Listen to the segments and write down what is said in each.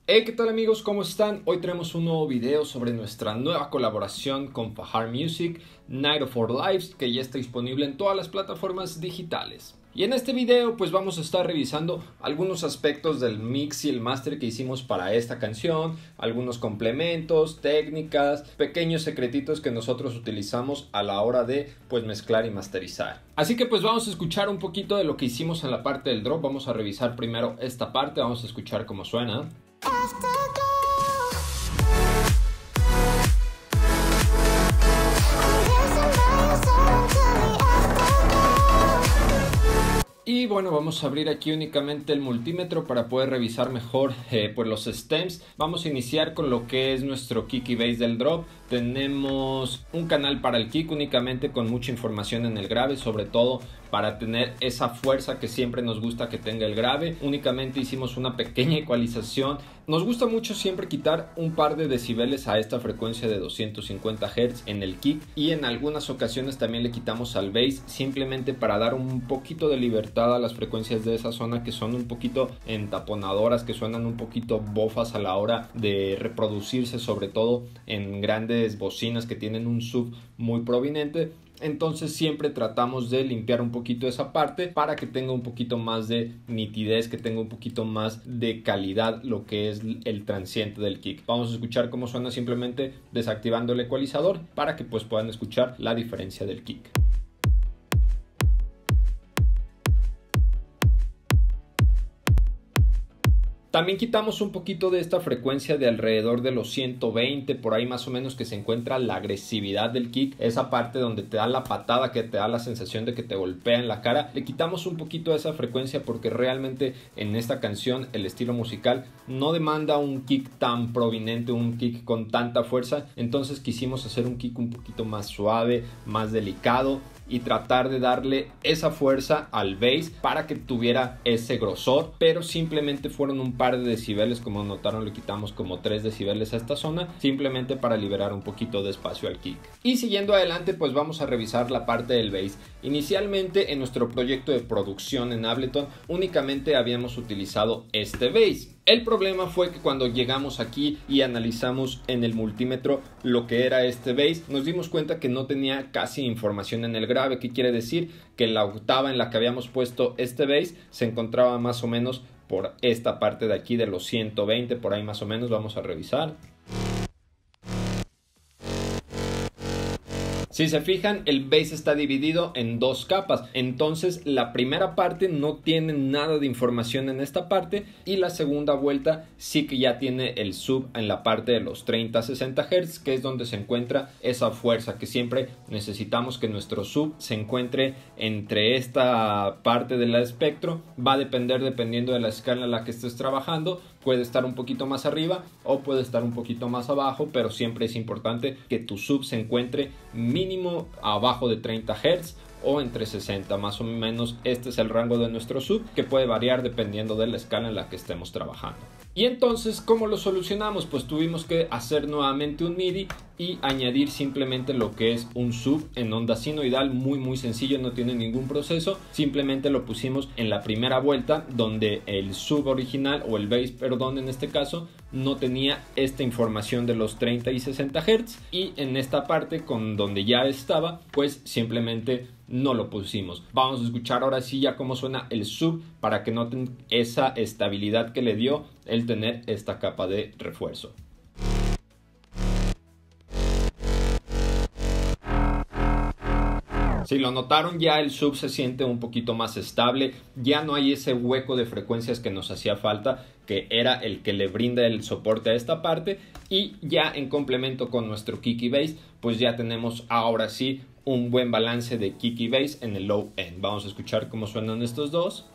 Hey, ¿qué tal amigos? ¿Cómo están? Hoy tenemos un nuevo video sobre nuestra nueva colaboración con Fahar Music, Night of Our Lives, que ya está disponible en todas las plataformas digitales. Y en este video pues vamos a estar revisando algunos aspectos del mix y el master que hicimos para esta canción, algunos complementos, técnicas, pequeños secretitos que nosotros utilizamos a la hora de pues mezclar y masterizar. Así que pues vamos a escuchar un poquito de lo que hicimos en la parte del drop. Vamos a revisar primero esta parte, vamos a escuchar cómo suena. Y bueno, vamos a abrir aquí únicamente el multímetro para poder revisar mejor pues los stems. Vamos a iniciar con lo que es nuestro kick y bass del drop. Tenemos un canal para el kick únicamente con mucha información en el grave, sobre todo para tener esa fuerza que siempre nos gusta que tenga el grave. Únicamente hicimos una pequeña ecualización. Nos gusta mucho siempre quitar un par de decibeles a esta frecuencia de 250 Hz en el kick, y en algunas ocasiones también le quitamos al bass simplemente para dar un poquito de libertad a las frecuencias de esa zona que son un poquito entaponadoras, que suenan un poquito bofas a la hora de reproducirse, sobre todo en grandes bocinas que tienen un sub muy prominente. Entonces siempre tratamos de limpiar un poquito esa parte para que tenga un poquito más de nitidez, que tenga un poquito más de calidad lo que es el transiente del kick. Vamos a escuchar cómo suena simplemente desactivando el ecualizador para que pues puedan escuchar la diferencia del kick. También quitamos un poquito de esta frecuencia de alrededor de los 120, por ahí más o menos, que se encuentra la agresividad del kick, esa parte donde te da la patada, que te da la sensación de que te golpea en la cara. Le quitamos un poquito de esa frecuencia porque realmente en esta canción el estilo musical no demanda un kick tan prominente, un kick con tanta fuerza. Entonces quisimos hacer un kick un poquito más suave, más delicado, y tratar de darle esa fuerza al bass para que tuviera ese grosor, pero simplemente fueron un par de decibeles. Como notaron, le quitamos como 3 decibeles a esta zona simplemente para liberar un poquito de espacio al kick. Y siguiendo adelante pues vamos a revisar la parte del bass. Inicialmente en nuestro proyecto de producción en Ableton únicamente habíamos utilizado este bass. El problema fue que cuando llegamos aquí y analizamos en el multímetro lo que era este bass, nos dimos cuenta que no tenía casi información en el grave. ¿Qué quiere decir? Que la octava en la que habíamos puesto este bass se encontraba más o menos por esta parte de aquí de los 120, por ahí más o menos. Vamos a revisar. Si se fijan, el bass está dividido en dos capas. Entonces la primera parte no tiene nada de información en esta parte, y la segunda vuelta sí que ya tiene el sub en la parte de los 30-60 Hz, que es donde se encuentra esa fuerza que siempre necesitamos que nuestro sub se encuentre entre esta parte del espectro. Va a depender dependiendo de la escala en la que estés trabajando. Puede estar un poquito más arriba o puede estar un poquito más abajo, pero siempre es importante que tu sub se encuentre mínimo abajo de 30 Hz o entre 60, más o menos. Este es el rango de nuestro sub, que puede variar dependiendo de la escala en la que estemos trabajando. Y entonces, ¿cómo lo solucionamos? Pues tuvimos que hacer nuevamente un MIDI y añadir simplemente lo que es un sub en onda sinoidal, muy sencillo, no tiene ningún proceso. Simplemente lo pusimos en la primera vuelta, donde el sub original, o el bass, perdón, en este caso, no tenía esta información de los 30 y 60 Hz, y en esta parte con donde ya estaba, pues simplemente no lo pusimos. Vamos a escuchar ahora sí ya cómo suena el sub para que noten esa estabilidad que le dio el tener esta capa de refuerzo. Si lo notaron, ya el sub se siente un poquito más estable, ya no hay ese hueco de frecuencias que nos hacía falta, que era el que le brinda el soporte a esta parte. Y ya en complemento con nuestro kick y bass, pues ya tenemos ahora sí un buen balance de kick y bass en el low end. Vamos a escuchar cómo suenan estos dos.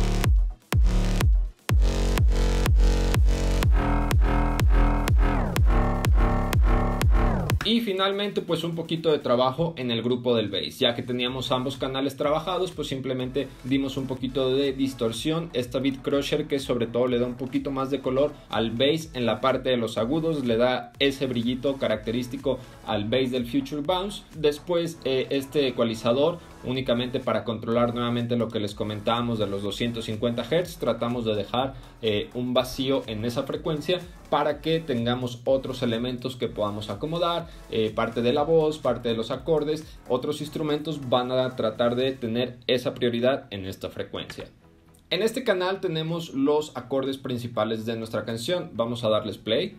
Y finalmente pues un poquito de trabajo en el grupo del bass. Ya que teníamos ambos canales trabajados, pues simplemente dimos un poquito de distorsión. Esta Beat Crusher, que sobre todo le da un poquito más de color al bass en la parte de los agudos, le da ese brillito característico al bass del Future Bounce. Después este ecualizador únicamente para controlar nuevamente lo que les comentábamos de los 250 Hz. Tratamos de dejar un vacío en esa frecuencia para que tengamos otros elementos que podamos acomodar, parte de la voz, parte de los acordes. Otros instrumentos van a tratar de tener esa prioridad en esta frecuencia. En este canal tenemos los acordes principales de nuestra canción. Vamos a darles play.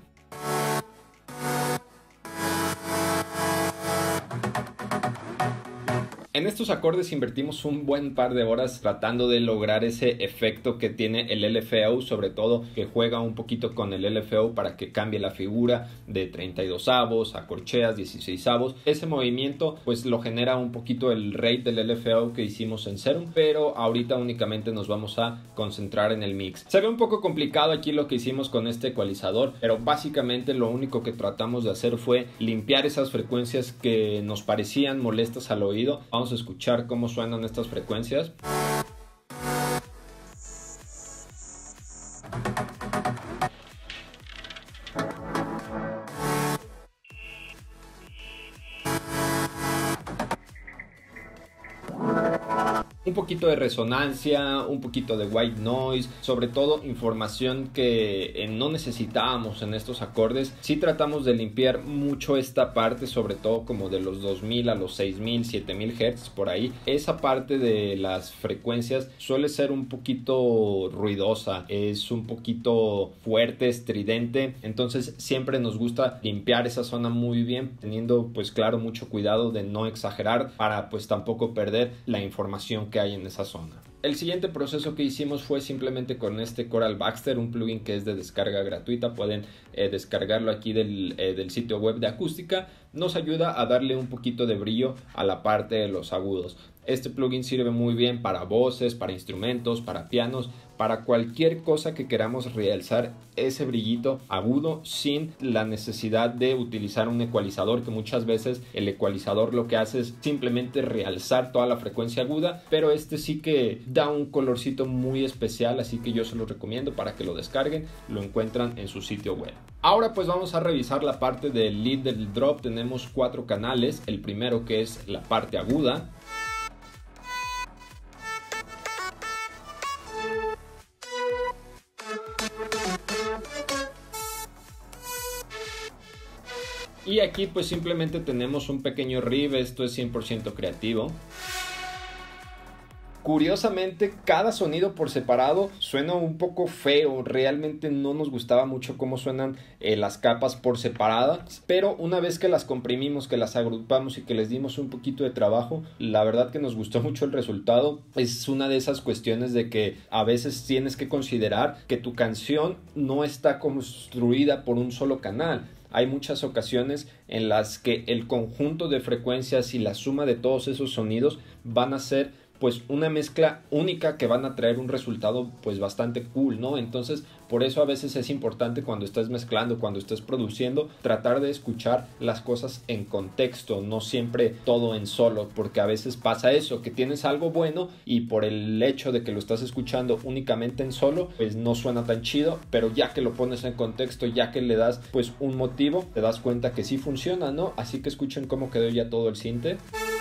En estos acordes invertimos un buen par de horas tratando de lograr ese efecto que tiene el LFO, sobre todo que juega un poquito con el LFO para que cambie la figura de 32avos a corcheas, 16avos. Ese movimiento pues lo genera un poquito el rate del LFO que hicimos en Serum, pero ahorita únicamente nos vamos a concentrar en el mix. Se ve un poco complicado aquí lo que hicimos con este ecualizador, pero básicamente lo único que tratamos de hacer fue limpiar esas frecuencias que nos parecían molestas al oído. Vamos a escuchar cómo suenan estas frecuencias. Un poquito de resonancia, un poquito de white noise, sobre todo información que no necesitábamos en estos acordes. Sí tratamos de limpiar mucho esta parte, sobre todo como de los 2000 a los 6000, 7000 Hz por ahí. Esa parte de las frecuencias suele ser un poquito ruidosa, es un poquito fuerte, estridente, entonces siempre nos gusta limpiar esa zona muy bien, teniendo pues claro mucho cuidado de no exagerar para pues tampoco perder la información que hay en esa zona. El siguiente proceso que hicimos fue simplemente con este Choral Baxter, un plugin que es de descarga gratuita. Pueden descargarlo aquí del sitio web de Acústica. Nos ayuda a darle un poquito de brillo a la parte de los agudos. Este plugin sirve muy bien para voces, para instrumentos, para pianos, para cualquier cosa que queramos realzar ese brillito agudo sin la necesidad de utilizar un ecualizador, que muchas veces el ecualizador lo que hace es simplemente realzar toda la frecuencia aguda, pero este sí que da un colorcito muy especial, así que yo se lo recomiendo para que lo descarguen. Lo encuentran en su sitio web. Ahora pues vamos a revisar la parte del lead del drop. Tenemos 4 canales. El primero, que es la parte aguda. Y aquí pues simplemente tenemos un pequeño riff. Esto es 100% creativo. Curiosamente, cada sonido por separado suena un poco feo. Realmente no nos gustaba mucho cómo suenan las capas por separadas, pero una vez que las comprimimos, que las agrupamos y que les dimos un poquito de trabajo, la verdad que nos gustó mucho el resultado. Es una de esas cuestiones de que a veces tienes que considerar que tu canción no está construida por un solo canal. Hay muchas ocasiones en las que el conjunto de frecuencias y la suma de todos esos sonidos van a ser pues una mezcla única que van a traer un resultado pues bastante cool, ¿no? Entonces por eso a veces es importante, cuando estés mezclando, cuando estés produciendo, tratar de escuchar las cosas en contexto, no siempre todo en solo, porque a veces pasa eso, que tienes algo bueno y por el hecho de que lo estás escuchando únicamente en solo, pues no suena tan chido, pero ya que lo pones en contexto, ya que le das pues un motivo, te das cuenta que sí funciona, ¿no? Así que escuchen cómo quedó ya todo el sinte.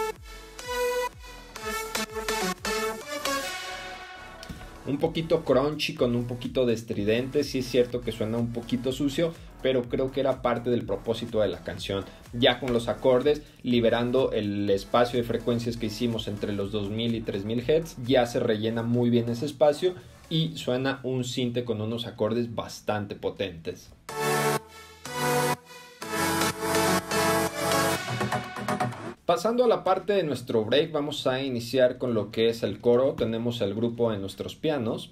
Un poquito crunchy con un poquito de estridente. Sí es cierto que suena un poquito sucio, pero creo que era parte del propósito de la canción. Ya con los acordes, liberando el espacio de frecuencias que hicimos entre los 2000 y 3000 Hz, ya se rellena muy bien ese espacio y suena un sinte con unos acordes bastante potentes. Pasando a la parte de nuestro break, vamos a iniciar con lo que es el coro. Tenemos el grupo en nuestros pianos.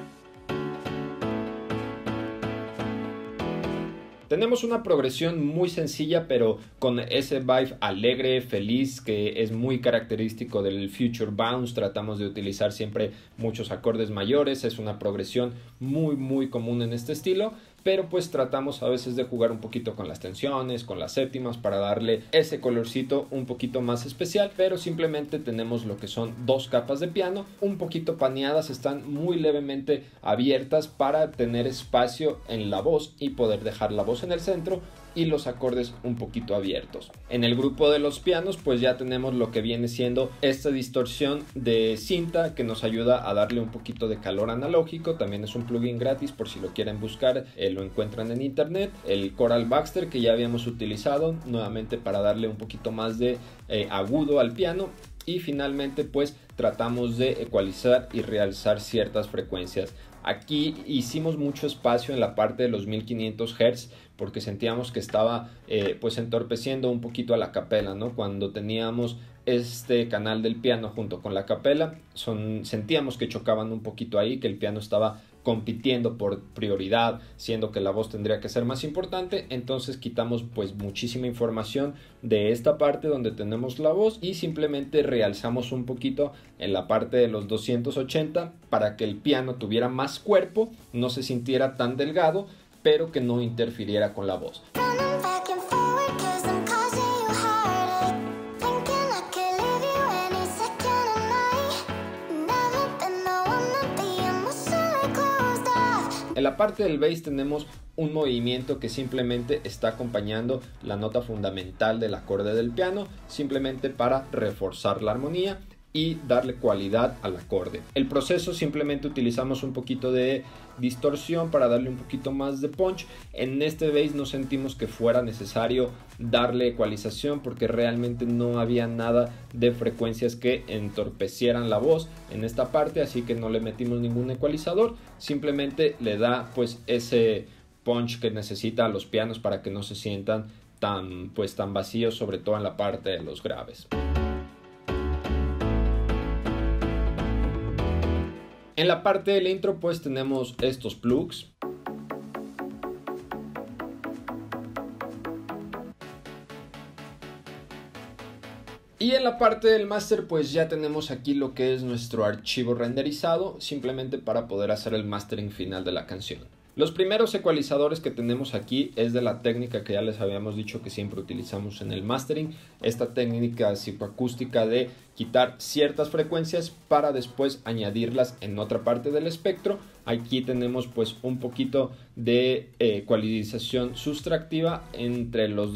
Tenemos una progresión muy sencilla, pero con ese vibe alegre, feliz, que es muy característico del Future Bounce. Tratamos de utilizar siempre muchos acordes mayores. Es una progresión muy común en este estilo. pero pues tratamos a veces de jugar un poquito con las tensiones, con las séptimas para darle ese colorcito un poquito más especial, pero simplemente tenemos lo que son dos capas de piano, un poquito paneadas, están muy levemente abiertas para tener espacio en la voz y poder dejar la voz en el centro y los acordes un poquito abiertos. En el grupo de los pianos pues ya tenemos lo que viene siendo esta distorsión de cinta que nos ayuda a darle un poquito de calor analógico. También es un plugin gratis por si lo quieren buscar, lo encuentran en internet. El Choral Baxter que ya habíamos utilizado nuevamente para darle un poquito más de agudo al piano. Y finalmente pues tratamos de ecualizar y realzar ciertas frecuencias. Aquí hicimos mucho espacio en la parte de los 1500 Hz porque sentíamos que estaba pues entorpeciendo un poquito a la capela, ¿no? Cuando teníamos este canal del piano junto con la capela, sentíamos que chocaban un poquito ahí, que el piano estaba compitiendo por prioridad, siendo que la voz tendría que ser más importante. Entonces quitamos pues muchísima información de esta parte donde tenemos la voz y simplemente realzamos un poquito en la parte de los 280 para que el piano tuviera más cuerpo, no se sintiera tan delgado, pero que no interfiriera con la voz. En la parte del bass tenemos un movimiento que simplemente está acompañando la nota fundamental del acorde del piano, simplemente para reforzar la armonía y darle cualidad al acorde. El proceso simplemente utilizamos un poquito de distorsión para darle un poquito más de punch. En este bass no sentimos que fuera necesario darle ecualización porque realmente no había nada de frecuencias que entorpecieran la voz en esta parte, así que no le metimos ningún ecualizador, simplemente le da pues ese punch que necesita a los pianos para que no se sientan tan vacíos, sobre todo en la parte de los graves. En la parte del intro pues tenemos estos plugs. Y en la parte del máster pues ya tenemos aquí lo que es nuestro archivo renderizado, simplemente para poder hacer el mastering final de la canción. Los primeros ecualizadores que tenemos aquí es de la técnica que ya les habíamos dicho que siempre utilizamos en el mastering, esta técnica psicoacústica de quitar ciertas frecuencias para después añadirlas en otra parte del espectro. Aquí tenemos pues un poquito de ecualización sustractiva entre los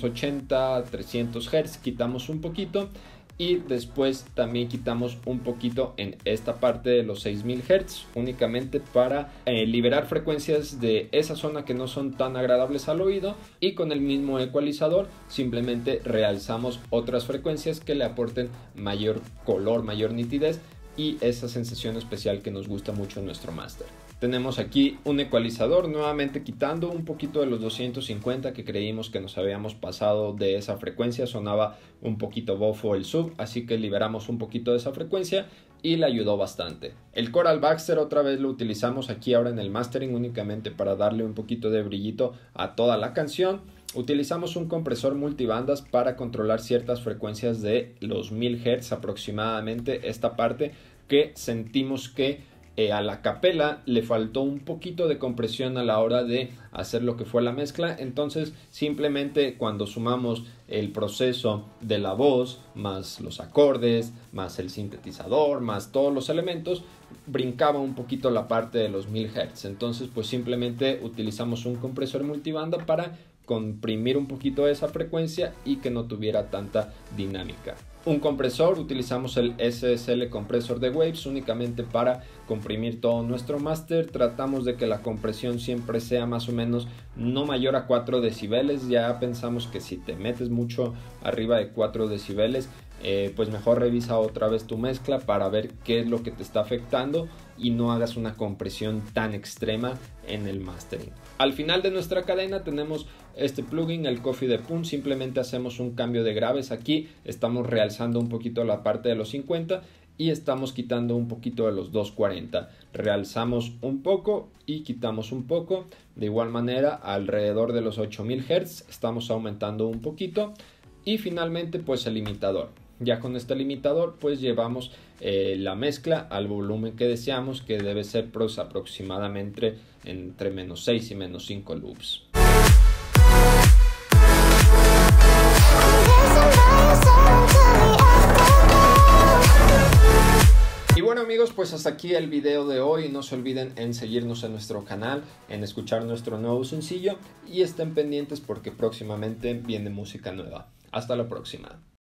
280 300 Hz, quitamos un poquito. Y después también quitamos un poquito en esta parte de los 6000 Hz únicamente para liberar frecuencias de esa zona que no son tan agradables al oído, y con el mismo ecualizador simplemente realzamos otras frecuencias que le aporten mayor color, mayor nitidez y esa sensación especial que nos gusta mucho en nuestro máster. Tenemos aquí un ecualizador, nuevamente quitando un poquito de los 250 que creímos que nos habíamos pasado de esa frecuencia, sonaba un poquito bofo el sub, así que liberamos un poquito de esa frecuencia y le ayudó bastante. El Choral Baxter otra vez lo utilizamos aquí ahora en el mastering únicamente para darle un poquito de brillito a toda la canción. Utilizamos un compresor multibandas para controlar ciertas frecuencias de los 1000 Hz aproximadamente, esta parte que sentimos que a la capela le faltó un poquito de compresión a la hora de hacer lo que fue la mezcla. Entonces simplemente cuando sumamos el proceso de la voz más los acordes más el sintetizador más todos los elementos, brincaba un poquito la parte de los 1000 Hz. Entonces pues simplemente utilizamos un compresor multibanda para comprimir un poquito esa frecuencia y que no tuviera tanta dinámica. Un compresor, utilizamos el SSL compresor de Waves únicamente para comprimir todo nuestro máster. Tratamos de que la compresión siempre sea más o menos no mayor a 4 decibeles. Ya pensamos que si te metes mucho arriba de 4 decibeles, pues mejor revisa otra vez tu mezcla para ver qué es lo que te está afectando y no hagas una compresión tan extrema en el mastering. Al final de nuestra cadena tenemos este plugin, el Coffee de Pun. Simplemente hacemos un cambio de graves aquí, estamos realzando un poquito la parte de los 50 y estamos quitando un poquito de los 240. Realzamos un poco y quitamos un poco. De igual manera alrededor de los 8000 Hz estamos aumentando un poquito. Y finalmente pues el limitador. Ya con este limitador pues llevamos la mezcla al volumen que deseamos, que debe ser pues aproximadamente entre -6 y -5 loops. Y bueno amigos, pues hasta aquí el video de hoy. No se olviden en seguirnos en nuestro canal, en escuchar nuestro nuevo sencillo y estén pendientes porque próximamente viene música nueva. Hasta la próxima.